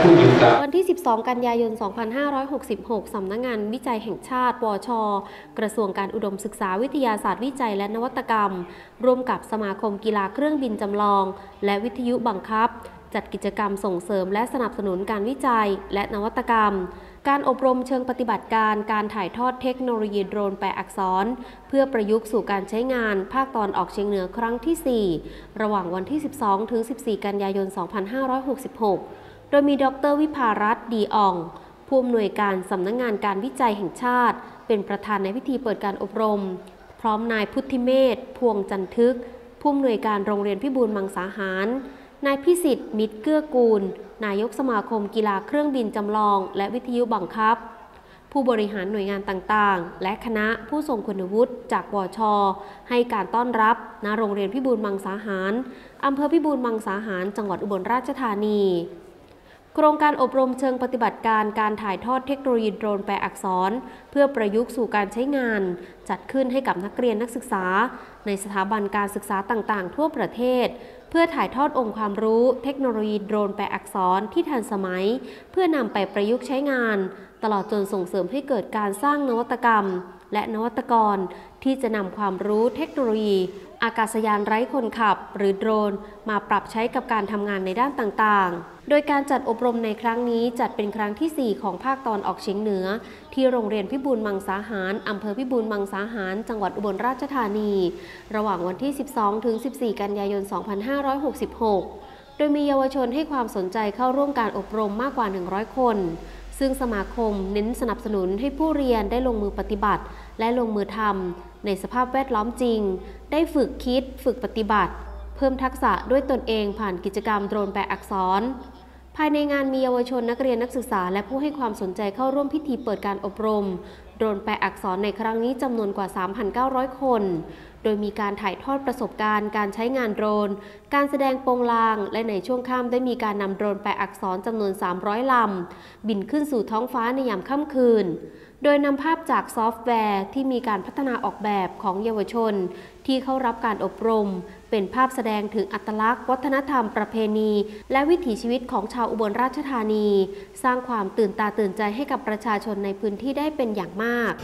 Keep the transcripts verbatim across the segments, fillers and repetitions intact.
ผู้ศึกษาวันที่สิบสองกันยายนสองพันห้าร้อยหกสิบหกสำนักงานวิจัยแห่งชาติวช.กระทรวงการอุดมศึกษาวิทยาศาสตร์วิจัยและนวัตกรรมร่วมกับสมาคมกีฬาเครื่องบินจำลองและวิทยุบังคับจัดกิจกรรมส่งเสริมและสนับสนุนการวิจัยและนวัตกรรมการอบรมเชิงปฏิบัติการการถ่ายทอดเทคโนโลยีโดรนแปลอักษรเพื่อประยุกต์สู่การใช้งานภาคตะวันออกเฉียงเหนือครั้งที่สี่ระหว่างวันที่สิบสองถึงสิบสี่กันยายนสองพันห้าร้อยหกสิบหกโดยมีดร.วิภารัตน์ดีอ่องผู้อำนวยการสำนักงานการวิจัยแห่งชาติเป็นประธานในพิธีเปิดการอบรมพร้อมนายพุทธิเมธพวงจันทึกผู้อำนวยการโรงเรียนพิบูลมังสาหารนายพิสิทธิ์มิตรเกื้อกูลนายกสมาคมกีฬาเครื่องบินจำลองและวิทยุบังคับผู้บริหารหน่วยงานต่างๆและคณะผู้ทรงคุณวุฒิจากวช.ให้การต้อนรับณโรงเรียนพิบูลมังสาหารอำเภอพิบูลมังสาหารจังหวัดอุบลราชธานีโครงการอบรมเชิงปฏิบัติการการถ่ายทอดเทคโนโลยีโดรนแปลอักษรเพื่อประยุกต์สู่การใช้งานจัดขึ้นให้กับนักเรียนนักศึกษาในสถาบันการศึกษาต่างๆทั่วประเทศเพื่อถ่ายทอดองค์ความรู้เทคโนโลยีโดรนแปลอักษรที่ทันสมัยเพื่อนำไปประยุกต์ใช้งานตลอดจนส่งเสริมให้เกิดการสร้างนวัตกรรมและนวัตกรที่จะนำความรู้เทคโนโลยีอากาศยานไร้คนขับหรือโดรนมาปรับใช้กับการทำงานในด้านต่างๆโดยการจัดอบรมในครั้งนี้จัดเป็นครั้งที่สี่ของภาคตะวันออกเฉียงเหนือที่โรงเรียนพิบูลมังสาหารอำเภอพิบูลมังสาหารจังหวัดอุบลราชธานีระหว่างวันที่สิบสองถึงสิบสี่กันยายนสองพันห้าร้อยหกสิบหกโดยมีเยาวชนให้ความสนใจเข้าร่วมการอบรมมากกว่าหนึ่งร้อยคนซึ่งสมาคมเน้นสนับสนุนให้ผู้เรียนได้ลงมือปฏิบัติและลงมือทำในสภาพแวดล้อมจริงได้ฝึกคิดฝึกปฏิบัติเพิ่มทักษะด้วยตนเองผ่านกิจกรรมโดรนแปลอักษรภายในงานมีเยาวชนนักเรียนนักศึกษาและผู้ให้ความสนใจเข้าร่วมพิธีเปิดการอบรมโดรนแปลอักษรในครั้งนี้จำนวนกว่า สามพันเก้าร้อย คนโดยมีการถ่ายทอดประสบการณ์การใช้งานโดรนการแสดงโปงลางและในช่วงค่ำได้มีการนำโดรนแปลอักษรจำนวนสามร้อยลำบินขึ้นสู่ท้องฟ้าในยามค่ำคืนโดยนำภาพจากซอฟต์แวร์ที่มีการพัฒนาออกแบบของเยาวชนที่เข้ารับการอบรมเป็นภาพแสดงถึงอัตลักษณ์วัฒนธรรมประเพณีและวิถีชีวิตของชาวอุบลราชธานีสร้างความตื่นตาตื่นใจให้กับประชาชนในพื้นที่ได้เป็นอย่างมาก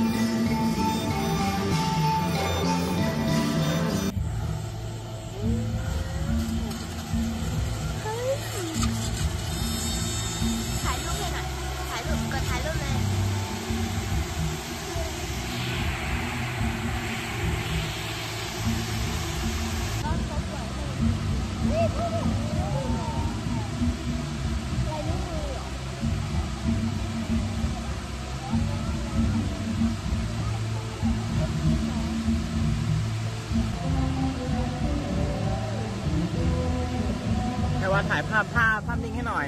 แต่ว่าถ่ายภาพภาพภาพนิ่งให้หน่อย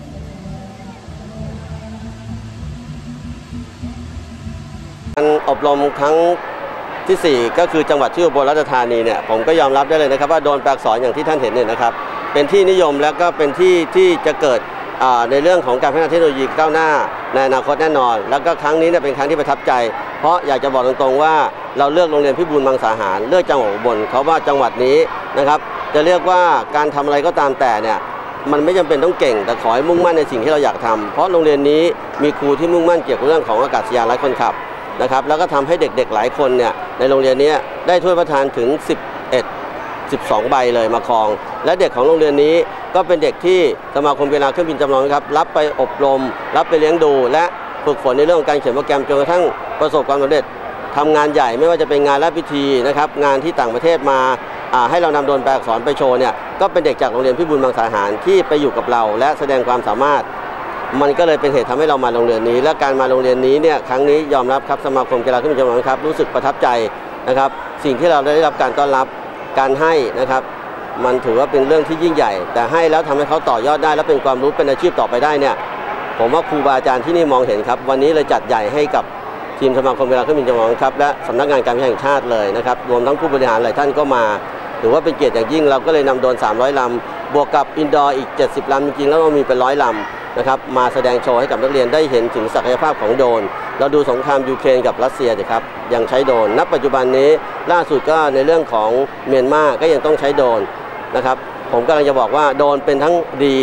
การอบรมครั้งที่สี่ก็คือจังหวัดที่อุบลราชธานีเนี่ยผมก็ยอมรับได้เลยนะครับว่าโดรนแปลอักษรอย่างที่ท่านเห็นเนี่ยนะครับเป็นที่นิยมและก็เป็นที่ที่จะเกิดในเรื่องของการพัฒนาเทคโนโลยีก้าวหน้าในอนาคตแน่นอนแล้วก็ครั้งนี้เนี่ยเป็นครั้งที่ประทับใจเพราะอยากจะบอกตรงๆว่าเราเลือกโรงเรียนพิบูลมังสาหารเลือกจังหวัดอุบลเขาว่าจังหวัดนี้นะครับจะเรียกว่าการทำอะไรก็ตามแต่เนี่ยมันไม่จำเป็นต้องเก่งแต่ขอให้มุ่งมั่นในสิ่งที่เราอยากทำเพราะโรงเรียนนี้มีครูที่มุ่งมั่นเกี่ยวกับเรื่องของอากาศยานไร้คนขับนะครับแล้วก็ทำให้เด็กๆหลายคนเนี่ยในโรงเรียนนี้ได้ถ้วยพระราชทานถึงสิบเอ็ด สิบสองใบเลยมาครองและเด็กของโรงเรียนนี้ก็เป็นเด็กที่สมาคมกีฬาเครื่องบินจำลองครับรับไปอบรมรับไปเลี้ยงดูและฝึกฝนในเรื่องของการเขียนโปรแกรมจนกระทั่งประสบความสำเร็จทำงานใหญ่ไม่ว่าจะเป็นงานและพิธีนะครับงานที่ต่างประเทศมาให้เรานำโดรนแปลอักษรไปโชว์เนี่ยก็เป็นเด็กจากโรงเรียนพิบูลมังสาหารที่ไปอยู่กับเราและแสดงความสามารถมันก็เลยเป็นเหตุทำให้เรามาโรงเรียนนี้และการมาโรงเรียนนี้เนี่ยครั้งนี้ยอมรับครับสมาคมกีฬาเครื่องบินจำลองครับรู้สึกประทับใจนะครับสิ่งที่เราได้รับการต้อนรับการให้นะครับมันถือว่าเป็นเรื่องที่ยิ่งใหญ่แต่ให้แล้วทำให้เขาต่อยอดได้และเป็นความรู้เป็นอาชีพต่อไปได้เนี่ยผมว่าครูบาอาจารย์ที่นี่มองเห็นครับวันนี้เลยจัดใหญ่ให้กับทีมสมาคมกีฬาเครื่องบินจำลองครับและสำนักงานการวิจัยแห่งชาติเลยนะครับรวมทั้งผู้บริหารหลายท่านก็มาถือว่าเป็นเกียรติอย่างยิ่งเราก็เลยนำโดรนสามร้อยลำบวกกับอินดอร์อีกเจ็ดสิบลำจริงๆแล้วเรามีเป็นร้อยลำนะครับมาแสดงโชว์ให้กับนักเรียนได้เห็นถึงศักยภาพของโดรนเราดูสงครามยูเครนกับรัสเซียสิครับยังใช้โดรนณปัจจุบันนี้ล่าสุดก็ในเรื่องของเมียนมาก็ยังต้องใช้โดรนนะครับผมกำลังจะบอกว่าโดรนเป็นทั้งดี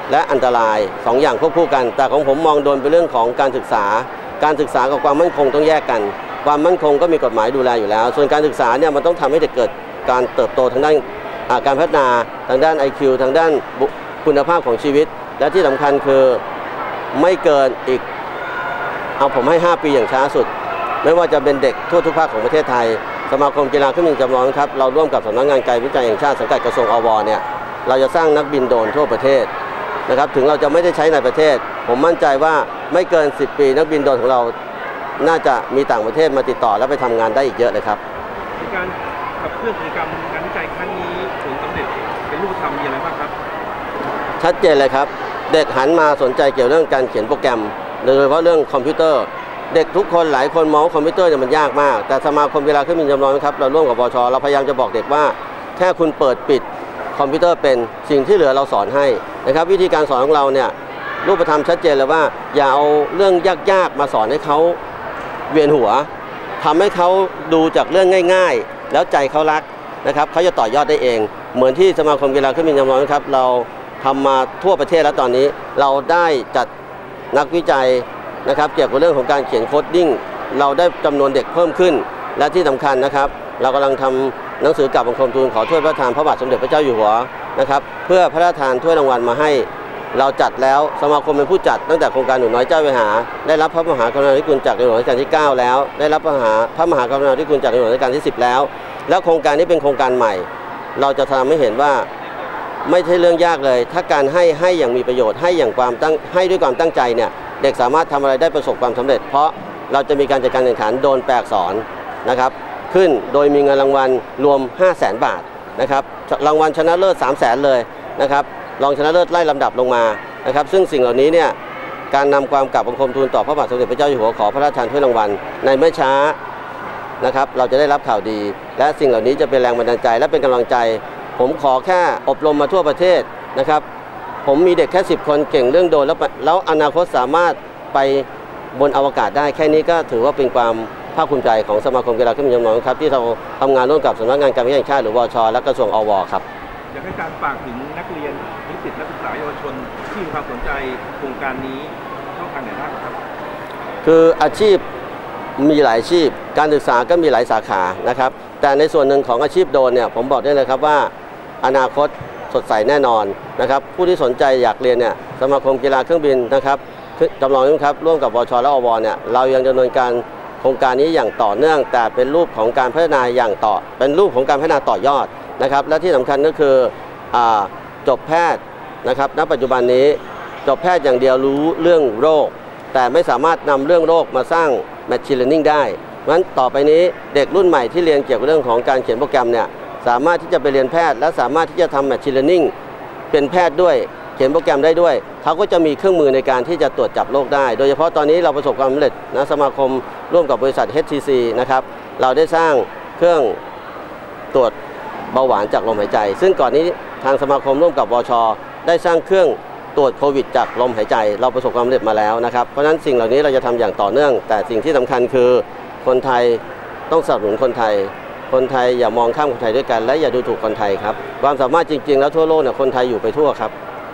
และอันตรายสองอย่างควบคู่กันแต่ของผมมองโดนเป็นเรื่องของการศึกษาการศึกษากับความมั่นคงต้องแยกกันความมั่นคงก็มีกฎหมายดูแลอยู่แล้วส่วนการศึกษาเนี่ยมันต้องทำให้เด็กเกิดการเติบโตทางด้านการพัฒนาทางด้าน ไอ คิว ทางด้านคุณภาพของชีวิตและที่สำคัญคือไม่เกินอีกเอาผมให้ห้าปีอย่างช้าสุดไม่ว่าจะเป็นเด็กทั่วทุกภาคของประเทศไทยสมาคมกีฬาเครื่องบินจำลองครับเราร่วมกับสำนักงานการวิจัยแห่งชาติสังกัดกระทรวงอวเนี่ยเราจะสร้างนักบินโดรนทั่วประเทศนะครับถึงเราจะไม่ได้ใช้ในประเทศผมมั่นใจว่าไม่เกินสิบปีนักบินโดรนของเราน่าจะมีต่างประเทศมาติดต่อและไปทำงานได้อีกเยอะเลยครับการขับเคลื่อนกิจกรรมงานวิจัยครั้งนี้ผลสำเร็จเป็นรูปธรรมมีอะไรบ้างครับชัดเจนเลยครับเด็กหันมาสนใจเกี่ยวเรื่องการเขียนโปรแกรมโดยเฉพาะเรื่องคอมพิวเตอร์เด็กทุกคนหลายคนมองคอมพิวเตอร์เนี่ยมันยากมากแต่สมาคมกีฬาเครื่องบินจำลองครับเราร่วมกับปชเราพยายามจะบอกเด็กว่าแค่คุณเปิดปิดคอมพิวเตอร์เป็นสิ่งที่เหลือเราสอนให้นะครับวิธีการสอนของเราเนี่ยรูปธรรมชัดเจนเลยว่าอย่าเอาเรื่องยากๆมาสอนให้เขาเวียนหัวทำให้เขาดูจากเรื่องง่ายๆแล้วใจเขารักนะครับเขาจะต่อยอดได้เองเหมือนที่สมาคมกีฬาเครื่องบินจำลองครับเราทำมาทั่วประเทศแล้วตอนนี้เราได้จัดนักวิจัยนะครับเกี่ยวกับเรื่องของการเขียนโคดดิ้งเราได้จำนวนเด็กเพิ่มขึ้นและที่สำคัญนะครับเรากำลังทำหนังสือกราบบังคมทูลขอถ้วยพระราชทานพระบาทสมเด็จพระเจ้าอยู่หัวนะครับเพื่อพระราชทานถ้วยรางวัลมาให้เราจัดแล้วสมาคมเป็นผู้จัดตั้งแต่โครงการหนูน้อยเจ้าวิหารได้รับพระมหากรุณาธิคุณจากในหลวงรัชกาลที่เก้าแล้วได้รับพระมหาพระมหากรุณาธิคุณจากในหลวงรัชกาลที่สิบแล้วแล้วโครงการนี้เป็นโครงการใหม่เราจะทำให้เห็นว่าไม่ใช่เรื่องยากเลยถ้าการให้ให้อย่างมีประโยชน์ให้อย่างความตั้งให้ด้วยความตั้งใจเนี่ยเด็กสามารถทำอะไรได้ประสบความสำเร็จเพราะเราจะมีการจัดการแข่งขันโดรนแปลอักษรนะครับขึ้นโดยมีเงินรางวัลรวม ห้าแสน บาทนะครับรางวัลชนะเลิศ สามแสน เลยนะครับรองชนะเลิศไล่ลำดับลงมานะครับซึ่งสิ่งเหล่านี้เนี่ยการนำความกราบบังคมทูลต่อพระบาทสมเด็จพระเจ้าอยู่หัวขอพระราชทานถ้วยรางวัลในไม่ช้านะครับเราจะได้รับข่าวดีและสิ่งเหล่านี้จะเป็นแรงบันดาลใจและเป็นกำลังใจผมขอแค่อบรมมาทั่วประเทศนะครับผมมีเด็กแค่สิบคนเก่งเรื่องโดรนแล้วแล้วอนาคตสามารถไปบนอวกาศได้แค่นี้ก็ถือว่าเป็นความภาคภูมิใจของสมาคมกีฬาเครื่องบินจำลองครับที่เราทำงานร่วมกับสำนักงานการวิจัยแห่งชาติหรือวช.และกระทรวงอว.ครับอยากให้การฝากถึงนักเรียนนิสิตนักศึกษาเยาวชนที่มีความสนใจโครงการนี้ช่องทางไหนบ้างครับคืออาชีพมีหลายอาชีพการศึกษาก็มีหลายสาขานะครับแต่ในส่วนหนึ่งของอาชีพโดรนเนี่ยผมบอกได้เลยครับว่าอนาคตสดใสแน่นอนนะครับผู้ที่สนใจอยากเรียนเนี่ยสมาคมกีฬาเครื่องบินนะครับจำลองครับร่วมกับวช.และอว.เนี่ยเรายังดำเนินการโครงการนี้อย่างต่อเนื่องแต่เป็นรูปของการพัฒนาอย่างต่อเป็นรูปของการพัฒนาต่อยอดนะครับและที่สำคัญก็คือจบแพทย์นะครับณปัจจุบันนี้จบแพทย์อย่างเดียวรู้เรื่องโรคแต่ไม่สามารถนำเรื่องโรคมาสร้าง Machine Learning ได้เพราะฉะนั้นต่อไปนี้เด็กรุ่นใหม่ที่เรียนเกี่ยวกับเรื่องของการเขียนโปรแกรมเนี่ยสามารถที่จะไปเรียนแพทย์และสามารถที่จะทำ Machine Learning เป็นแพทย์ด้วยเขียนโปรแกรมได้ด้วยเขาก็จะมีเครื่องมือในการที่จะตรวจจับโรคได้โดยเฉพาะตอนนี้เราประสบความสำเร็จนะสมาคมร่วมกับบริษัท เอช ที ซี นะครับเราได้สร้างเครื่องตรวจเบาหวานจากลมหายใจซึ่งก่อนนี้ทางสมาคมร่วมกับวช.ได้สร้างเครื่องตรวจโควิดจากลมหายใจเราประสบความสำเร็จมาแล้วนะครับเพราะฉะนั้นสิ่งเหล่านี้เราจะทำอย่างต่อเนื่องแต่สิ่งที่สำคัญคือคนไทยต้องสนับสนุนคนไทยคนไทยอย่ามองข้ามคนไทยด้วยกันและอย่าดูถูกคนไทยครับความสามารถจริงๆแล้วทั่วโลกเนี่ยคนไทยอยู่ไปทั่วครับ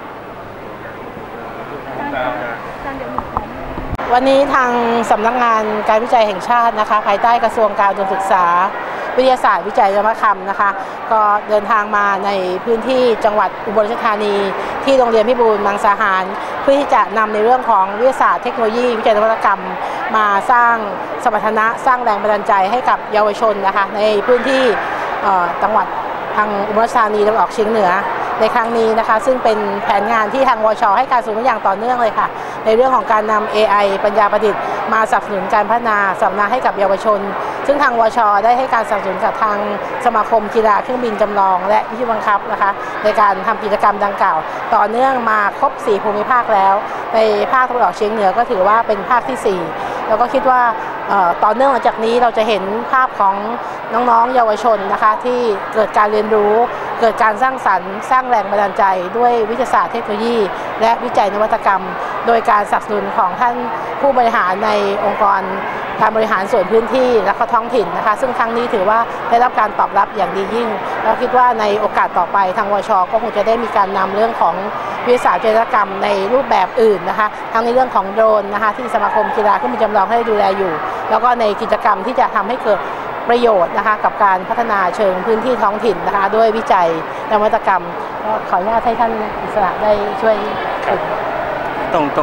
วันนี้ทางสำนักงานการวิจัยแห่งชาตินะคะภายใต้กระทรวงการอุดมศึกษาวิทยาศาสตร์วิจัยนวัตกรรมนะคะก็เดินทางมาในพื้นที่จังหวัดอุบลราชธานีที่โรงเรียนพิบูลมังสาหารเพื่อที่จะนำในเรื่องของวิทยาศาสตร์เทคโนโลยีวิจัยนวัตกรรมมาสร้างสมรรถนะสร้างแรงบันดาลใจให้กับเยาวชนนะคะในพื้นที่จังหวัดทางอุบลราชธานีตะวันออกเฉียงเหนือในครั้งนี้นะคะซึ่งเป็นแผนงานที่ทางวช.ให้การสนับสนุนอย่างต่อเนื่องเลยค่ะในเรื่องของการนำ เอ ไอ ปัญญาประดิษฐ์มาสนับสนุนการพัฒนาสัมมนาให้กับเยาวชนซึ่งทางวช.ได้ให้การสนับสนุนกับทางสมาคมกีฬาเครื่องบินจำลองและวิทยุบังคับนะคะในการทำกิจกรรมดังกล่าวต่อเนื่องมาครบสี่ภูมิภาคแล้วในภาคตะวันออกเฉียงเหนือก็ถือว่าเป็นภาคที่สี่แล้วก็คิดว่าต่อเนื่องหลังจากนี้เราจะเห็นภาพของน้องๆเยาวชนนะคะที่เกิดการเรียนรู้เกิดการสร้างสรรค์สร้างแรงบันดาลใจด้วยวิทยาศาสตร์เทคโนโลยีและวิจัยนวัตกรรมโดยการสนับสนุนของท่านผู้บริหารในองค์กรการบริหารส่วนพื้นที่และก็ท้องถิ่นนะคะซึ่งครั้งนี้ถือว่าได้รับการตอบรับอย่างดียิ่งแล้วคิดว่าในโอกาสต่อไปทางวช.ก็คงจะได้มีการนำเรื่องของวิทยาศาสตร์จิตรกรรมในรูปแบบอื่นนะคะทั้งในเรื่องของโดรนนะคะที่สมาคมกีฬาเครื่องบินจำลองให้ดูแลอยู่แล้วก็ในกิจกรรมที่จะทำให้เกิดประโยชน์นะคะกับการพัฒนาเชิงพื้นที่ท้องถิ่นนะคะด้วยวิจัยนวัตกรรมก็ขออนุญาตให้ท่านอิสระได้ช่วยตรง